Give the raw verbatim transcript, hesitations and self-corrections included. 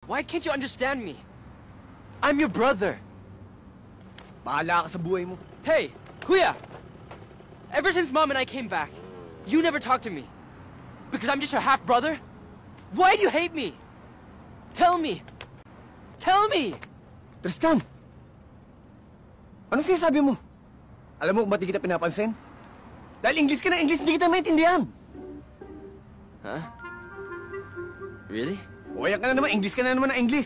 Why can't you understand me? I'm your brother. Bahala ka sa buhay mo. Hey, Kuya! Ever since Mom and I came back, you never talked to me. Because I'm just your half-brother? Why do you hate me? Tell me! Tell me! Tristan! Ano sinasabi mo? Alam mo kung ba't di kita pinapansin? Dahil English ka na English, hindi kita maintindihan. Huh? Really? O kaya ka na naman, English ka na naman na English.